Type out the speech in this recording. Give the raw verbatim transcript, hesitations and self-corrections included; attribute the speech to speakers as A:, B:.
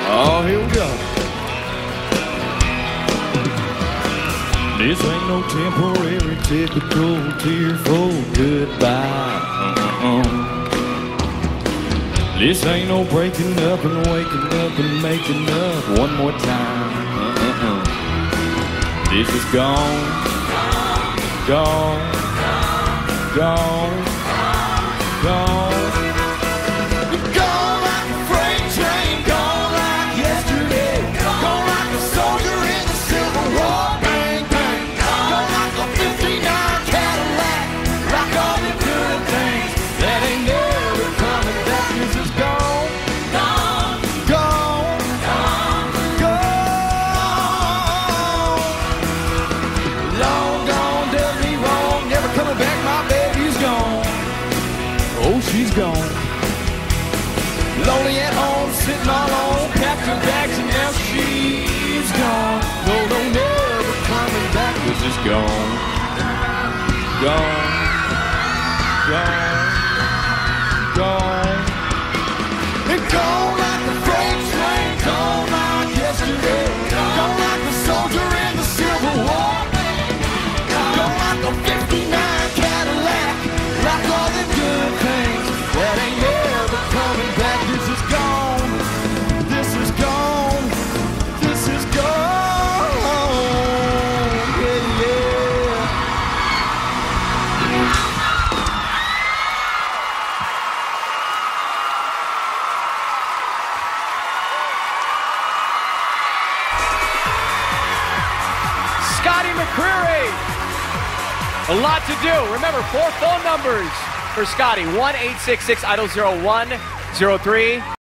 A: Oh, here we go. This ain't no temporary, typical, tearful goodbye. Uh-uh. This ain't no breaking up and waking up and making up one more time. Uh-uh. This is gone, gone, gone, gone. Gone like a freight train, gone like yesterday. Gone like a soldier in the Civil War. Bang, bang. Gone like a fifty-nine Cadillac. Like all the good things that ain't never coming back. This is gone, gone, gone, gone, gone. Long gone, does me wrong, never coming back. My baby's gone. Oh, she's gone. Lonely at home, sitting all alone, packed her bags and now she's gone. No, no, never coming back. This is gone, gone, gone, gone. And gone like the freight train, gone like yesterday. Gone like the soldier in the Civil War. Gone like a fifty-nine Cadillac. Like all the good things that ain't never coming back. This is gone. This is gone. This is gone. Yeah, yeah.
B: Scotty McCreery. A lot to do. Remember, four phone numbers for Scotty. one eight six six idol zero one zero three.